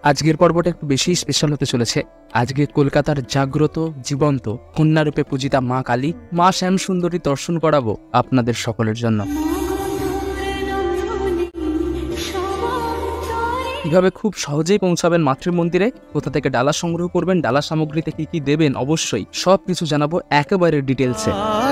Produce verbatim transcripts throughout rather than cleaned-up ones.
আজকের পর্বটা একটু বেশি স্পেশাল হতে চলেছে। আজকে কলকাতার জাগ্রত জীবন্ত কন্যারূপে পূজিতা মা কালী, মা শ্যামসুন্দরী দর্শন করাবো আপনাদের সকলের জন্য। কিভাবে খুব সহজেই পৌঁছাবেন মাতৃমন্দিরে, কোথা থেকে ডালা সংগ্রহ করবেন, ডালা সামগ্রীতে কি কি দেবেন, অবশ্যই সব কিছু জানাবো একেবারে ডিটেলসে।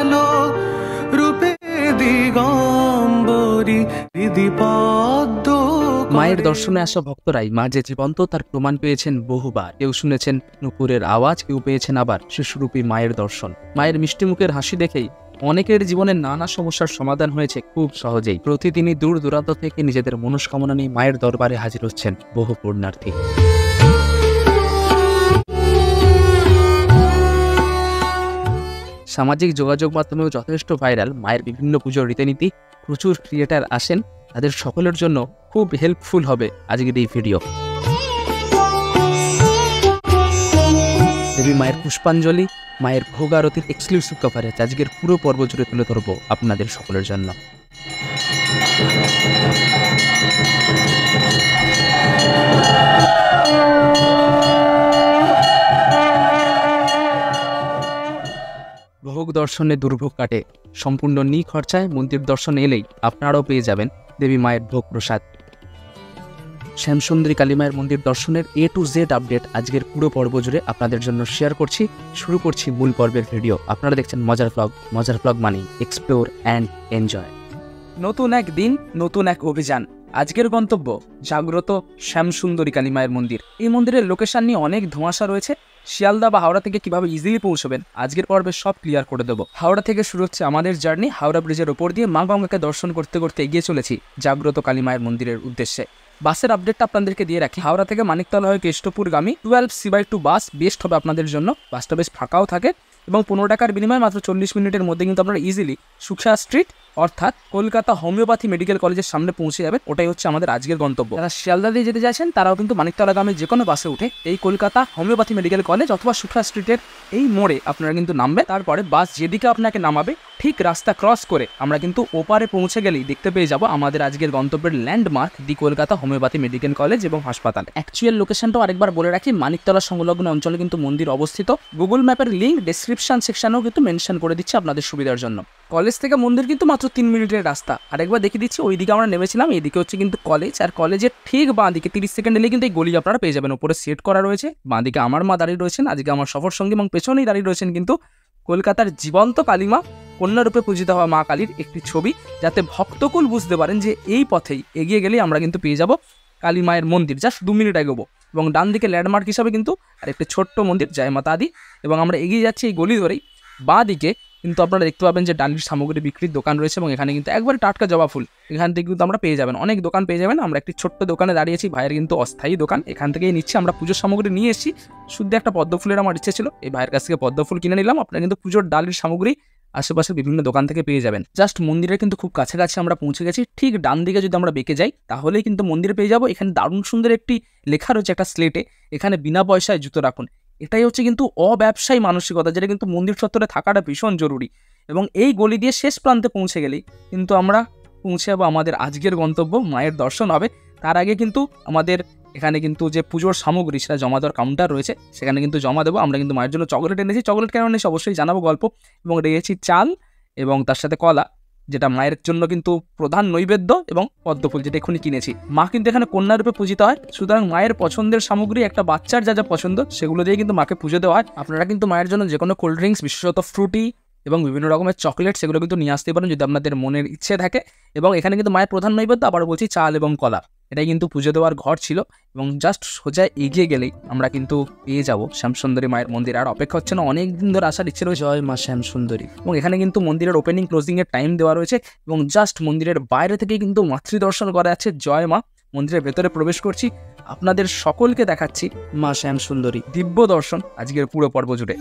মায়ের দর্শনে আসা ভক্তরাই মা যে জীবন্ত তার প্রমাণ পেয়েছেন বহুবার। কেউ শুনেছেন নুপুরের আওয়াজ, কেউ পেয়েছেন আবার শিশুরূপী মায়ের দর্শন। মায়ের মিষ্টি মুখের হাসি দেখেই অনেকের জীবনের নানা সমস্যার সমাধান হয়েছে খুব সহজেই। প্রতিদিনই দূর দূরান্ত থেকে নিজেদের মনস্কামনা নিয়ে মায়ের দরবারে হাজির হচ্ছেন বহু পুণ্যার্থী। সামাজিক যোগাযোগ মাধ্যমেও যথেষ্ট ভাইরাল মায়ের বিভিন্ন পুজোর রীতিনীতি। প্রচুর ক্রিয়েটার আসেন, তাদের সকলের জন্য খুব হেল্পফুল হবে আজকের এই ভিডিও। দেবী মায়ের পুষ্পাঞ্জলি, মায়ের ভোগ আরতির এক্সক্লুসিভ কভারেজ আজকের পুরো পর্ব জুড়ে তুলে ধরবো আপনাদের সকলের জন্য। ভোগ দর্শনে দুর্ভোগ কাটে, সম্পূর্ণ নিখরচায় মন্দির দর্শন এলেই আপনারাও পেয়ে যাবেন দেবী মায়ের ভোগ প্রসাদ। শ্যামসুন্দরী কালী মায়ের মন্দির দর্শনের এ টু জেড আপডেট আজকের পুরো পর্ব জুড়ে আপনাদের জন্য শেয়ার করছি। শুরু করছি মূল পর্বের ভিডিও। আপনারা দেখছেন মজার ব্লগ। মজার ব্লগ মানে এক্সপ্লোর অ্যান্ড এনজয়। নতুন এক দিন, নতুন এক অভিযান। আজকের গন্তব্য জাগ্রত শ্যামসুন্দরী কালী মায়ের মন্দির। এই মন্দিরের লোকেশন নিয়ে অনেক ধোঁয়াশা রয়েছে। শিয়ালদা বা হাওড়া থেকে কিভাবে ইজিলি পৌঁছবেন আজকের পর্বে সব ক্লিয়ার করে দেবো। হাওড়া থেকে শুরু হচ্ছে আমাদের জার্নি। হাওড়া ব্রিজের ওপর দিয়ে মা গঙ্গাকে দর্শন করতে করতে এগিয়ে চলেছি জাগ্রত কালী মায়ের মন্দিরের উদ্দেশ্যে। বাসের আপডেটটা আপনাদেরকে দিয়ে রাখি। হাওড়া থেকে মানিকতলা হয়ে কেষ্টপুরগামী twelve C by two bus best হবে আপনাদের জন্য। বাসটা বেশ ফাঁকাও থাকে এবং পনেরো টাকার বিনিময়ে মাত্র চল্লিশ মিনিটের মধ্যে কিন্তু আপনারা ইজিলি সুখা স্ট্রিট অর্থাৎ কলকাতা হোমিওপ্যাথি মেডিকেল কলেজের সামনে পৌঁছে যাবেন। ওটাই হচ্ছে আমাদের আজকের গন্তব্য। যারা শিয়ালদা দিয়ে যেতে চাইছেন তারাও কিন্তু মানিকতলাগামী যে কোনো বাসে উঠে এই কলকাতা হোমিওপ্যাথি মেডিকেল কলেজ অথবা সুখা স্ট্রিটের এই মোড়ে আপনারা কিন্তু নামবেন। তারপরে বাস যেদিকে আপনাকে নামাবে ঠিক রাস্তা ক্রস করে আমরা কিন্তু ওপারে পৌঁছে গেলেই দেখতে পেয়ে যাব আমাদের আজকের গন্তব্যের landmark the Kolkata homeopathy medical college এবং হাসপাতাল। অ্যাকচুয়াল লোকেশনটাও আরেকবার বলে রাখি, মানিকতলা সংলগ্ন অঞ্চলে কিন্তু মন্দির অবস্থিত। গুগল ম্যাপের লিঙ্ক ডেসক্রিপশন সেকশনেও কিন্তু মেনশন করে দিচ্ছে আপনাদের সুবিধার জন্য। কলেজ থেকে মন্দির কিন্তু মাত্র তিন মিনিটের রাস্তা। আরেকবার দেখিয়ে দিচ্ছি, ওইদিকে আমরা নেমেছিলাম, এইদিকে হচ্ছে কিন্তু কলেজ। আর কলেজের ঠিক বাঁ দিকে তিরিশ সেকেন্ড এলে কিন্তু এই গলি আপনারা পেয়ে যাবেন। উপরে সেট করা রয়েছে, বাঁ দিকে আমার মা দাঁড়িয়ে রয়েছেন, আজকে আমার সফর সঙ্গী, এবং পেছনেই দাঁড়িয়ে রয়েছেন কিন্তু কলকাতার জীবন্ত কালীমা, কন্যারূপে পূজিত হওয়া মা কালীর একটি ছবি, যাতে ভক্তকুল বুঝতে পারেন যে এই পথেই এগিয়ে গেলেই আমরা কিন্তু পেয়ে যাব কালী মায়ের মন্দির। জাস্ট দু মিনিট এগোবো এবং ডান দিকে ল্যান্ডমার্ক হিসাবে কিন্তু আর একটি ছোট্ট মন্দির জয় মাতা আদি। এবং আমরা এগিয়ে যাচ্ছি এই গলি ধরেই। বাঁ দিকে কিন্তু আপনারা দেখতে পাবেন যে ডালির সামগ্রী বিক্রির দোকান রয়েছে এবং এখানে কিন্তু একবারে টাটকা জবা ফুল এখান থেকে কিন্তু আমরা পেয়ে যাবেন। অনেক দোকান পেয়ে যাবেন। আমরা একটি ছোট্ট দোকানে দাঁড়িয়েছি, ভাইয়ের কিন্তু অস্থায়ী দোকান, এখান থেকেই নিচ্ছি। আমরা পুজোর সামগ্রী নিয়ে এসেছি, শুদ্ধ একটা পদ্ম ফুলের আমার ইচ্ছে ছিল, এই ভাইয়ের কাছ থেকে পদ্ম ফুল কিনে নিলাম। আপনারা কিন্তু পুজোর ডালির সামগ্রী আশেপাশের বিভিন্ন দোকান থেকে পেয়ে যাবেন। জাস্ট মন্দিরের কিন্তু খুব কাছাকাছি আমরা পৌঁছে গেছি। ঠিক ডান দিকে যদি আমরা বেঁকে যাই তাহলেই কিন্তু মন্দিরে পেয়ে যাবো। এখানে দারুণ সুন্দর একটি লেখা রয়েছে একটা স্লেটে, এখানে বিনা পয়সায় জুতো রাখুন। এটাই হচ্ছে কিন্তু অব্যবসায়ী মানসিকতা, যেটা কিন্তু মন্দির চত্বরে থাকাটা ভীষণ জরুরি। এবং এই গলি দিয়ে শেষ প্রান্তে পৌঁছে গেলেই কিন্তু আমরা পৌঁছে যাবো আমাদের আজকের গন্তব্য, মায়ের দর্শন হবে। তার আগে কিন্তু আমাদের এখানে কিন্তু যে পুজোর সামগ্রী সেটা জমা দেওয়ার কাউন্টার রয়েছে, সেখানে কিন্তু জমা দেবো। আমরা কিন্তু মায়ের জন্য চকলেট এনেছি, চকলেট কেন এনেছি অবশ্যই জানাবো গল্প। এবং রেখেছি চাল এবং তার সাথে কলা, যেটা মায়ের জন্য কিন্তু প্রধান নৈবেদ্য, এবং পদ্মফুল যেটা এখনই কিনেছি। মা কিন্তু এখানে কন্যারূপে পূজিত হয়, সুতরাং মায়ের পছন্দের সামগ্রী, একটা বাচ্চার যা যা পছন্দ সেগুলো দিয়ে কিন্তু মাকে পুজো দেওয়া হয়। আপনারা কিন্তু মায়ের জন্য যে কোনো কোল্ড ড্রিঙ্কস, বিশেষত ফ্রুটি এবং বিভিন্ন রকমের চকলেট, সেগুলো কিন্তু নিয়ে আসতে পারেন যদি আপনাদের মনের ইচ্ছে থাকে। এবং এখানে কিন্তু মায়ের প্রধান নৈবেদ্য আবার বলছি চাল এবং কলা। এটাই কিন্তু পুজো দেওয়ার ঘর ছিল। এবং জাস্ট সোজা এগিয়ে গেলেই আমরা কিন্তু পেয়ে যাব শ্যামসুন্দরী মায়ের মন্দির। আর অপেক্ষা হচ্ছে না, অনেক দিন ধরে আসার ইচ্ছে রয়েছে জয় মা শ্যামসুন্দরী। এবং এখানে কিন্তু মন্দিরের ওপেনিং ক্লোজিং এর টাইম দেওয়া রয়েছে। এবং জাস্ট মন্দিরের বাইরে থেকেই কিন্তু মাতৃ দর্শন করা যাচ্ছে। জয় মা। মন্দিরের ভেতরে প্রবেশ করছি, আপনাদের সকলকে দেখাচ্ছি মা শ্যামসুন্দরী দিব্য দর্শন আজকের পুরো পর্ব জুড়ে।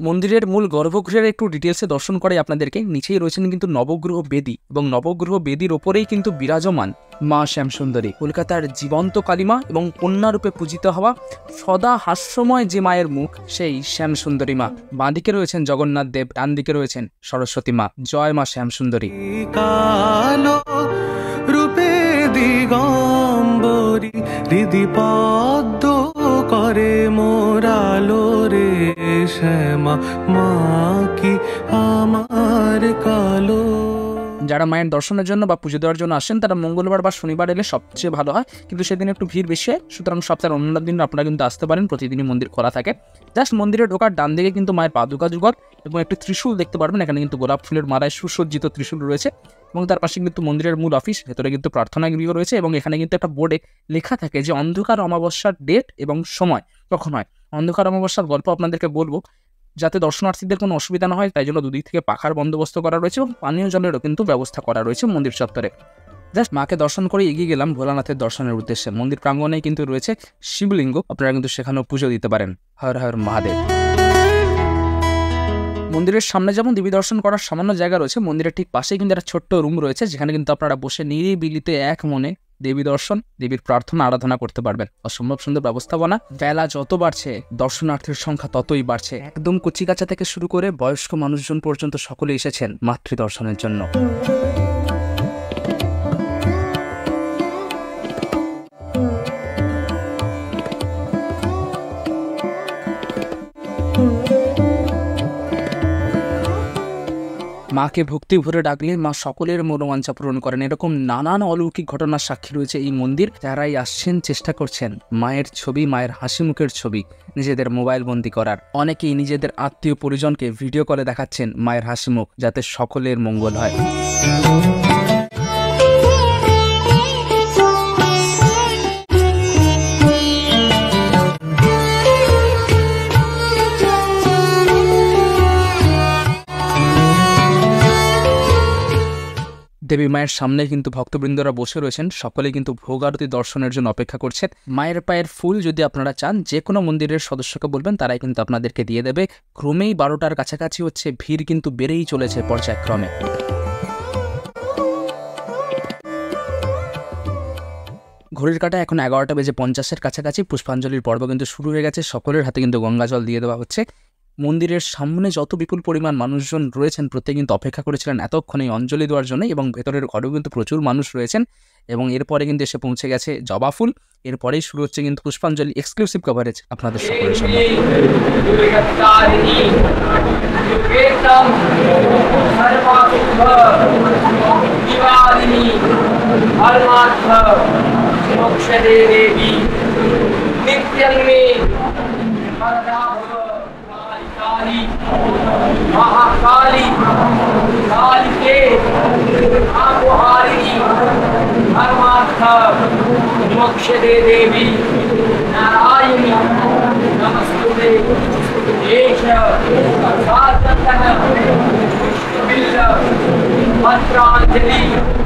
মন্দিরের মূল গর্ভগৃহের একটু ডিটেলসে দর্শন করে আপনাদেরকে। নিচেই রয়েছেন কিন্তু নবগ্রহ বেদী এবং নবগ্রহ বেদীর ওপরেই কিন্তু বিরাজমান মা শ্যামসুন্দরী, কলকাতার জীবন্ত কালিমা এবং কন্যারূপে পূজিত হওয়া সদা হাস্যময় যে মায়ের মুখ, সেই শ্যামসুন্দরী মা। বাঁদিকে রয়েছেন জগন্নাথ দেব, ডান দিকে রয়েছেন সরস্বতী মা। জয় মা শ্যামসুন্দরী। রূপে দিগম্বরী হৃদি পদ্ম করে মোরালো রে শ্যামা মা কি আমার কালো। যারা মায়ের দর্শনের জন্য বা পুজো দেওয়ার জন্য আসেন তারা মঙ্গলবার বা শনিবার এলে সবচেয়ে ভালো হয়, কিন্তু সেদিন একটু ভিড় বেশি হয়। সুতরাং সপ্তাহের অন্য দিন আপনারা কিন্তু আসতে পারেন, প্রতিদিনই মন্দির খোলা থাকে। জাস্ট মন্দিরে ঢোকার ডান দিকে কিন্তু মায়ের পাদুকা যুগল এবং একটি ত্রিশূল দেখতে পারবেন। এখানে কিন্তু গোলাপ ফুলের মালায় সুসজ্জিত ত্রিশূল রয়েছে এবং তার পাশে কিন্তু মন্দিরের মূল অফিস, ভেতরে কিন্তু প্রার্থনা গৃহ রয়েছে এবং এখানে কিন্তু একটা বোর্ডে লেখা থাকে যে অন্ধকার অমাবস্যার ডেট এবং সময় কখন হয়। অন্ধকার অমাবস্যার গল্প আপনাদেরকে বলবো, যাতে দর্শনার্থীদের কোনো অসুবিধা না হয় তাই জন্য দুদিক থেকে পাখার বন্দোবস্ত করা রয়েছে এবং পানীয় জলেরও কিন্তু ব্যবস্থা করা রয়েছে মন্দির চত্বরে। জাস্ট মাকে দর্শন করে এগিয়ে গেলাম ভোলানাথের দর্শনের উদ্দেশ্যে। মন্দির প্রাঙ্গণেই কিন্তু রয়েছে শিবলিঙ্গ, আপনারা কিন্তু সেখানেও পুজো দিতে পারেন। হর হর মহাদেব। মন্দিরের সামনে যেমন দেবী দর্শন করার সামান্য জায়গা রয়েছে, মন্দিরের ঠিক পাশেই কিন্তু একটা ছোট্ট রুম রয়েছে যেখানে কিন্তু আপনারা বসে নিরিবিলিতে এক মনে দেবী দর্শন, দেবীর প্রার্থনা, আরাধনা করতে পারবেন। অসম্ভব সুন্দর ব্যবস্থাপনা। বেলা যত বাড়ছে দর্শনার্থীর সংখ্যা ততই বাড়ছে। একদম কচিকাচা থেকে শুরু করে বয়স্ক মানুষজন পর্যন্ত সকলে এসেছেন মাতৃ দর্শনের জন্য। মাকে ভক্তি ভরে ডাকলে মা সকলের মনোবাঞ্ছা পূরণ করেন। এরকম নানান অলৌকিক ঘটনার সাক্ষী রয়েছে এই মন্দির। যারাই আসছেন চেষ্টা করছেন মায়ের ছবি, মায়ের হাসি মুখের ছবি নিজেদের মোবাইল বন্দি করার। অনেকেই নিজেদের আত্মীয় পরিজনকে ভিডিও কলে দেখাচ্ছেন মায়ের হাসি মুখ, যাতে সকলের মঙ্গল হয়। দেবী মায়ের সামনে কিন্তু ভক্তবৃন্দরা বসে রয়েছেন, সকলেই কিন্তু ভোগ আরতি দর্শনের জন্য অপেক্ষা করছেন। মায়ের পায়ের ফুল যদি আপনারা চান যে কোনো মন্দিরের সদস্যকে বলবেন, তারাই কিন্তু আপনাদেরকে দিয়ে দেবে। ক্রমেই বারোটার কাছাকাছি হচ্ছে, ভিড় কিন্তু বেড়েই চলেছে পর্যায়ক্রমে। ঘড়ির কাঁটা এখন এগারোটা বেজে পঞ্চাশের কাছাকাছি। পুষ্পাঞ্জলির পর্ব কিন্তু শুরু হয়ে গেছে। সকলের হাতে কিন্তু গঙ্গা জল দিয়ে দেওয়া হচ্ছে। মন্দিরের সামনে যত বিপুল পরিমাণ মানুষজন রয়েছেন প্রত্যেকে কিন্তু অপেক্ষা করেছিলেন এতক্ষণ এই অঞ্জলি দেওয়ার জন্য, এবং ভেতরের ঘরেও কিন্তু প্রচুর মানুষ রয়েছেন। এবং এরপরে কিন্তু এসে পৌঁছে গেছে জবা ফুল। এরপরেই শুরু হচ্ছে কিন্তু পুষ্পাঞ্জলি এক্সক্লুসিভ কভারেজ আপনাদের সকলের সামনে। महाकाली कालिके आपोहारिणी धर्मार्थ मोक्ष दे देवी नारायणी नमस्ते देश साधन विष्णुबिल्ल मंत्रांजलि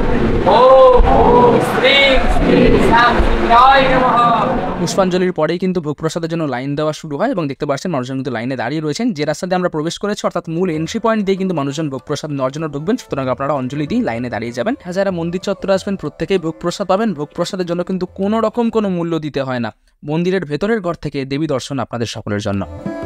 ओम श्री श्यामसुंदराय नमः। পুষ্পাঞ্জলির পরেই কিন্তু ভোগ প্রসাদের জন্য লাইন দেওয়া শুরু হয় এবং দেখতে পাচ্ছেন মানুষজন কিন্তু লাইনে দাঁড়িয়ে রয়েছেন। যে রাস্তা দিয়ে আমরা প্রবেশ করেছি অর্থাৎ মূল এন্ট্রি পয়েন্ট দিয়ে কিন্তু মানুষজন ভোগ প্রসাদ নেওয়ার জন্য ঢুকবেন, সুতরাং আপনারা অঞ্জলি দিয়ে লাইনে দাঁড়িয়ে যাবেন। যারা মন্দির চত্বরে আসবেন প্রত্যেকেই ভোগ প্রসাদ পাবেন। ভোগ প্রসাদের জন্য কিন্তু কোনো রকম কোনো মূল্য দিতে হয় না। মন্দিরের ভেতরের ঘর থেকে দেবী দর্শন আপনাদের সকলের জন্য।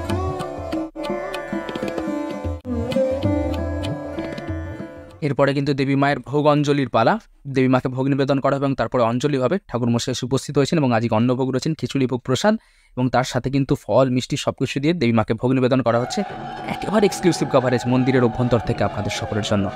এরপরে কিন্তু দেবী মায়ের ভোগ অঞ্জলির পালা। দেবী মাকে ভোগ নিবেদন করা এবং তারপরে অঞ্জলি হবে। ঠাকুর মশাই উপস্থিত হয়েছেন এবং আজকে অন্নভোগ রয়েছেন, খিচুড়ি ভোগ প্রসাদ এবং তার সাথে কিন্তু ফল মিষ্টি সবকিছু দিয়ে দেবী মাকে ভোগ নিবেদন করা হচ্ছে। একেবারে এক্সক্লুসিভ কভারেজ মন্দিরের অভ্যন্তর থেকে আপনাদের সকলের জন্য।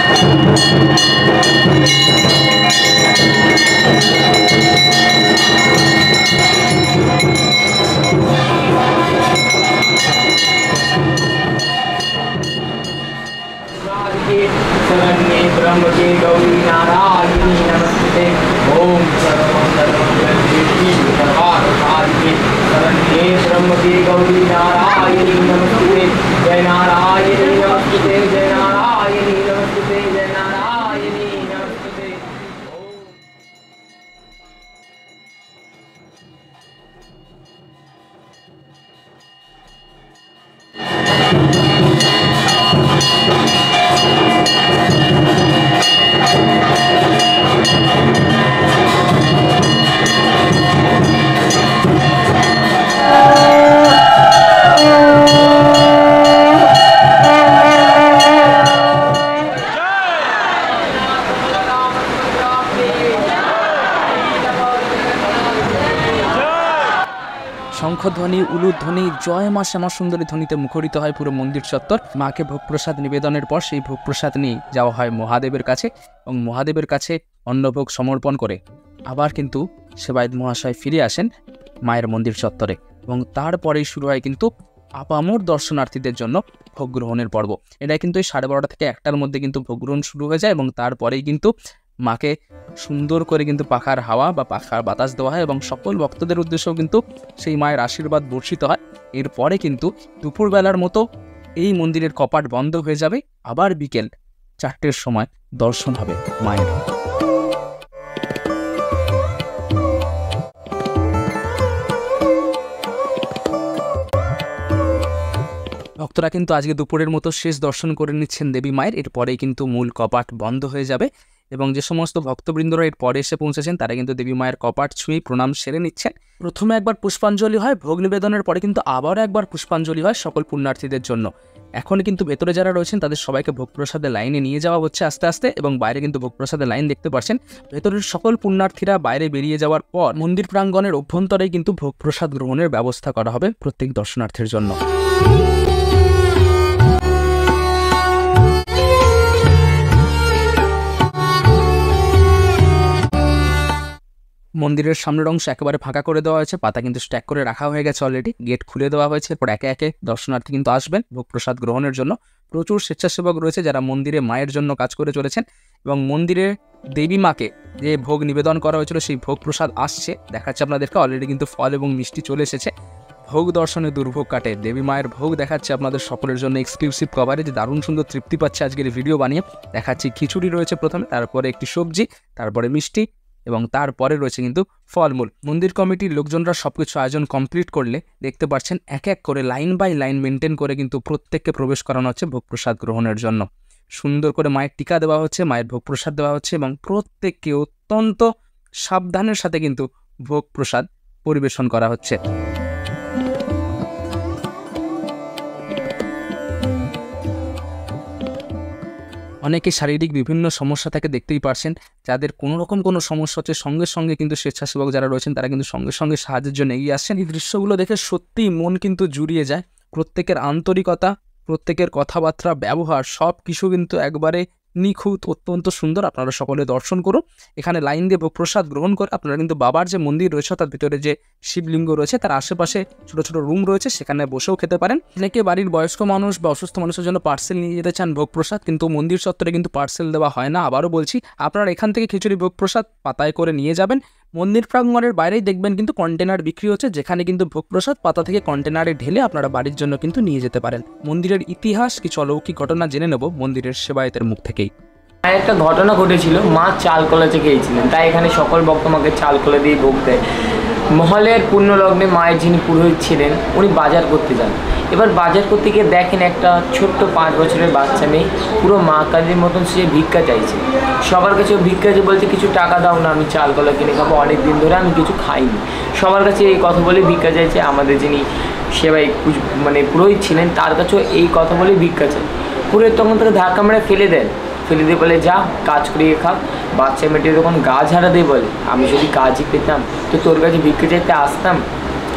शरण्ये ब्रह्मके गौरी नारायणी नमस्ते। ओम सर्वमंगलमंगले सर्वार्थसाधिके शरण्ये ब्रह्मके गौरी नारायणी नमस्ते। जय नारायणी नमस्ते, जय नारायणी नमस्ते, जय नारायणी नमस्ते। শঙ্খধ্বনি, উলুধ্বনি, জয় মা শ্যামা সুন্দরী ধ্বনিতে মুখরিত হয় পুরো মন্দির চত্বর। মাকে ভোগ প্রসাদ নিবেদনের পর সেই ভোগ প্রসাদ নিয়ে যাওয়া হয় মহাদেবের কাছে এবং মহাদেবের কাছে অন্নভোগ সমর্পণ করে আবার কিন্তু সেবায়েত মহাশয় ফিরে আসেন মায়ের মন্দির চত্বরে এবং তারপরেই শুরু হয় কিন্তু আপামর দর্শনার্থীদের জন্য ভোগ গ্রহণের পর্ব। এটা কিন্তু এই সাড়ে বারোটা থেকে একটার মধ্যে কিন্তু ভোগ গ্রহণ শুরু হয়ে যায় এবং তারপরেই কিন্তু মাকে সুন্দর করে কিন্তু পাখার হাওয়া বা পাখার বাতাস দেওয়া হয় এবং সকল ভক্তদের উদ্দেশ্যেও কিন্তু সেই মায়ের আশীর্বাদ বর্ষিত হয়। এরপরে কিন্তু দুপুরবেলার মতো এই মন্দিরের কপাট বন্ধ হয়ে যাবে, আবার বিকেল চারটের সময় দর্শন হবে মায়ের। ভক্তরা কিন্তু আজকে দুপুরের মতো শেষ দর্শন করে নিচ্ছেন দেবী মায়ের। এরপরেই কিন্তু মূল কপাট বন্ধ হয়ে যাবে এবং যে সমস্ত ভক্তবৃন্দরা এর পরে এসে পৌঁছেছেন তারা কিন্তু দেবী মায়ের কপাট ছুঁয়ে প্রণাম সেরে নিচ্ছেন। প্রথমে একবার পুষ্পাঞ্জলি হয় ভোগ নিবেদনের পরে, কিন্তু আবারও একবার পুষ্পাঞ্জলি হয় সকল পুণ্যার্থীদের জন্য। এখন কিন্তু ভেতরে যারা রয়েছেন তাদের সবাইকে ভোগ প্রসাদের লাইনে নিয়ে যাওয়া হচ্ছে আস্তে আস্তে এবং বাইরে কিন্তু ভোগ প্রসাদের লাইন দেখতে পাচ্ছেন। ভেতরের সকল পুণ্যার্থীরা বাইরে বেরিয়ে যাওয়ার পর মন্দির প্রাঙ্গণের অভ্যন্তরেই কিন্তু ভোগ প্রসাদ গ্রহণের ব্যবস্থা করা হবে প্রত্যেক দর্শনার্থীর জন্য। মন্দিরের সামনের অংশ একেবারে ফাঁকা করে দেওয়া হয়েছে, পাতা কিন্তু স্ট্যাক করে রাখা হয়ে গেছে অলরেডি, গেট খুলে দেওয়া হয়েছে। এরপর একে একে দর্শনার্থী কিন্তু আসবেন ভোগ প্রসাদ গ্রহণের জন্য। প্রচুর স্বেচ্ছাসেবক রয়েছে যারা মন্দিরে মায়ের জন্য কাজ করে চলেছেন এবং মন্দিরে দেবী মাকে যে ভোগ নিবেদন করা হয়েছিল সেই ভোগ প্রসাদ আসছে, দেখাচ্ছে আপনাদেরকে। অলরেডি কিন্তু ফল এবং মিষ্টি চলে এসেছে। ভোগ দর্শনে দুর্ভোগ কাটে, দেবী মায়ের ভোগ দেখাচ্ছে আপনাদের সকলের জন্য এক্সক্লুসিভ কভারেজ। দারুণ সুন্দর তৃপ্তি পাচ্ছে আজকের ভিডিও বানিয়ে। দেখাচ্ছি খিচুড়ি রয়েছে প্রথমে, তারপরে একটি সবজি, তারপরে মিষ্টি এবং তারপরে রয়েছে কিন্তু ফলমূল। মন্দির কমিটির লোকজনরা সবকিছু আয়োজন কমপ্লিট করলে দেখতে পাচ্ছেন এক এক করে লাইন বাই লাইন মেনটেন করে কিন্তু প্রত্যেককে প্রবেশ করানো হচ্ছে ভোগ প্রসাদ গ্রহণের জন্য। সুন্দর করে মায়ের টিকা দেওয়া হচ্ছে, মায়ের ভোগ প্রসাদ দেওয়া হচ্ছে এবং প্রত্যেককে অত্যন্ত সাবধানের সাথে কিন্তু ভোগ প্রসাদ পরিবেশন করা হচ্ছে। অনেকে শারীরিক বিভিন্ন সমস্যা থেকে দেখতেই পারছেন, যাদের কোনো রকম কোনো সমস্যা হচ্ছে সঙ্গে সঙ্গে কিন্তু স্বেচ্ছাসেবক যারা রয়েছেন তারা কিন্তু সঙ্গে সঙ্গে সাহায্যের জন্য এগিয়ে আসছেন। এই দৃশ্যগুলো দেখে সত্যিই মন কিন্তু জুড়িয়ে যায়। প্রত্যেকের আন্তরিকতা, প্রত্যেকের কথাবার্তা, ব্যবহার সব কিছু কিন্তু একবারে নিখুঁত, অত্যন্ত সুন্দর। আপনারা সকলে দর্শন করুন। এখানে লাইন দিয়ে ভোগ প্রসাদ গ্রহণ করে আপনারা কিন্তু বাবার যে মন্দির রয়েছে তার ভিতরে যে শিবলিঙ্গ রয়েছে তার আশেপাশে ছোট ছোট রুম রয়েছে, সেখানে বসেও খেতে পারেন। অনেকে বাড়ির বয়স্ক মানুষ বা অসুস্থ মানুষের জন্য পার্সেল নিয়ে যেতে চান ভোগ প্রসাদ, কিন্তু মন্দির চত্বরে কিন্তু পার্সেল দেওয়া হয় না। আবারও বলছি, আপনারা এখান থেকে খিচুড়ি ভোগ প্রসাদ পাতায় করে নিয়ে যাবেন। মন্দির প্রাঙ্গণের বাইরেই দেখবেন কিন্তু কন্টেনার বিক্রি হচ্ছে, যেখানে কিন্তু ভোগ প্রসাদ পাতা থেকে কন্টেনারে ঢেলে আপনারা বাড়ির জন্য কিন্তু নিয়ে যেতে পারেন। মন্দিরের ইতিহাস, কিছু অলৌকিক ঘটনা জেনে নেব মন্দিরের সেবায়েতের মুখ থেকেই। একটা ঘটনা ঘটেছিল, মা চাল কলা চেয়েছিলেন, তাই এখানে সকল ভক্ত মাকে চাল কলা দিয়ে ভোগ দেয়। মহলের পুণ্যলগ্নে মায়ের যিনি পুরোহিত ছিলেন উনি বাজার করতে যান। এবার বাজার করতে গিয়ে দেখেন একটা ছোট্ট পাঁচ বছরের বাচ্চা মেয়ে পুরো মা কালীর মতন সে ভিক্ষা চাইছে। সবার কাছে ভিক্ষা যে বলছে কিছু টাকা দাও না, আমি চাল কলা কিনে খাবো, অনেক দিন ধরে আমি কিছু খাইনি। সবার কাছে এই কথা বলে ভিক্ষা চাইছে। আমাদের যিনি সেবাই মানে পুরোহিত ছিলেন তার কাছেও এই কথা বলে ভিক্ষা চাই। পুরোহিত তখন তাকে ধাক্কা মেরে ফেলে দেন, ফেলে দিয়ে বলে যা কাজ করিয়ে খা। বাচ্চা মেয়েটি তখন গা ঝাড়া দিয়ে বলে আমি যদি কাজই পেতাম তো তোর কাছে ভিক্ষা চাইতে আসতাম।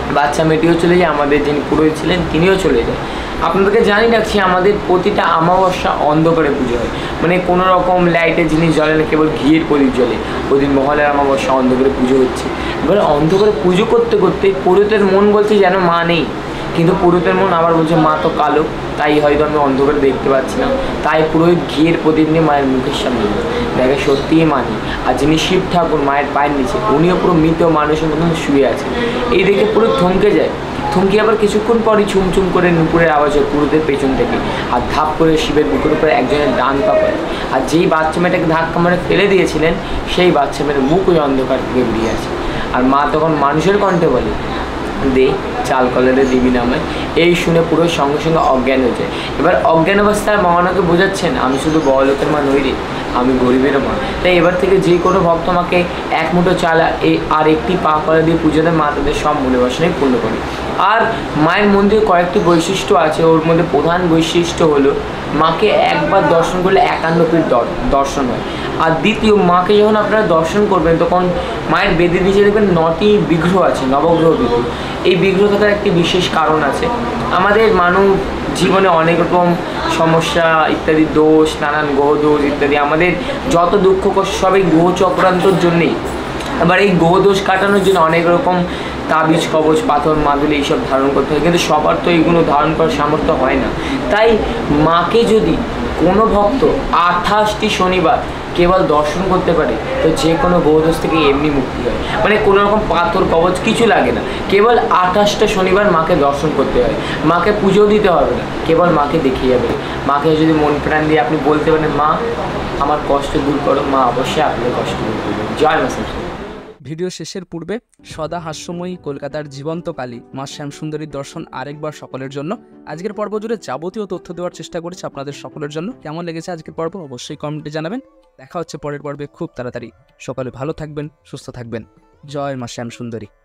বাচ্চা মেয়েটিও চলে যায়, আমাদের যিনি পুরোহিত ছিলেন তিনিও চলে যায়। আপনাদেরকে জানি রাখছি, আমাদের প্রতিটা অমাবস্যা অন্ধকারে পুজো হয়, মানে কোনো রকম লাইটের জিনিস জ্বলে না, কেবল ঘিয়ের প্রদীপ জ্বলে। ওই দিন মহলের অমাবস্যা অন্ধকারে পুজো হচ্ছে। এবার অন্ধকারে পুজো করতে করতে পুরোহিতের মন বলছে যেন মা নেই, কিন্তু পুরোহিতের মন আবার বলছে মা তো কালো, তাই হয়তো আমি অন্ধকারে দেখতে পাচ্ছি না। তাই পুরোহিত ঘিয়ের প্রদীপ নিয়ে মায়ের মুখের সামনে দেখে সত্যিই মানি। আর যিনি শিব ঠাকুর মায়ের পায়ের নিচে, উনিও পুরো মৃত মানুষের মতন শুয়ে আছে। এই দেখে পুরো থমকে যায়, থমকে আবার কিছুক্ষণ পরই ছুমছুম করে নুপুরের আওয়াজ হয় পুরোহিতের পেছন থেকে, আর ধাপ করে শিবের বুকের উপরে একজনের ডান পা পড়ে। আর যেই বাচ্চা মেয়েটাকে ধাক্কা মারে ফেলে দিয়েছিলেন, সেই বাচ্চা মেয়ের মুখ ওই অন্ধকার থেকে বেরিয়ে আছে। আর মা তখন মানুষের কণ্ঠে বলে, দে চাল কলের দিবি নামে। এই শুনে পুরো সঙ্গে সঙ্গে অজ্ঞান হয়ে যায়। এবার অজ্ঞান অবস্থায় মহানকে বোঝাচ্ছেন, আমি শুধু বড় লোকের মা নই রে, আমি গরিবেরও মা। তাই এবার থেকে যে কোনো ভক্ত আমাকে এক মুঠো চাল এই আর একটি পা কলা দিয়ে পুজো দেয়, মা তাদের সব মনে বাসনাই পূর্ণ করে। আর মায়ের মন্দিরে কয়েকটি বৈশিষ্ট্য আছে, ওর মধ্যে প্রধান বৈশিষ্ট্য হলো মাকে একবার দর্শন করলে একান্ন পীঠ দর্শন হয়। আর দ্বিতীয়, মাকে যখন আপনারা দর্শন করবেন তখন মায়ের বেদে নিচে দেখবেন নটি বিগ্রহ আছে, নবগ্রহ বিগ্রহ। এই বিগ্রহ থাকার একটি বিশেষ কারণ আছে। আমাদের মানব জীবনে অনেক রকম সমস্যা ইত্যাদি দোষ, নানান গ্রহ দোষ ইত্যাদি, আমাদের যত দুঃখ কষ্ট সব এই গ্রহ চক্রান্তর জন্যেই। আবার এই গ্রহ দোষ কাটানোর জন্য অনেক রকম তাবিজ কবচ পাথর মাদুলি এইসব ধারণ করতে হয়, কিন্তু সবার তো এইগুলো ধারণ করার সামর্থ্য হয় না। তাই মাকে যদি কোনো ভক্ত আঠাশটি শনিবার কেবল দর্শন করতে পারে, তো যে কোনো গ্রহদোষ থেকে এমনি মুক্তি হয়। মানে কোনো রকম পাথর কবচ কিছু লাগে না, কেবল আঠাশটা শনিবার মাকে দর্শন করতে হয়। মাকে পুজো দিতে হবে না, কেবল মাকে দেখিয়ে যাবে। মাকে যদি মন প্রাণ দিয়ে আপনি বলতে পারেন, মা আমার কষ্ট দূর করো, মা অবশ্যই আপনার কষ্ট দূর করবে। জয় মা। ভিডিও শেষের পূর্বে সদা হাস্যময়ী কলকাতার জীবন্ত কালী মা শ্যামসুন্দরীর দর্শন আরেকবার সকলের জন্য। আজকের পর্ব জুড়ে যাবতীয় তথ্য দেওয়ার চেষ্টা করেছি আপনাদের সকলের জন্য। কেমন লেগেছে আজকের পর্ব অবশ্যই কমেন্টে জানাবেন। দেখা হচ্ছে পরের পর্বে খুব তাড়াতাড়ি। সকলে ভালো থাকবেন, সুস্থ থাকবেন। জয় মা শ্যামসুন্দরী।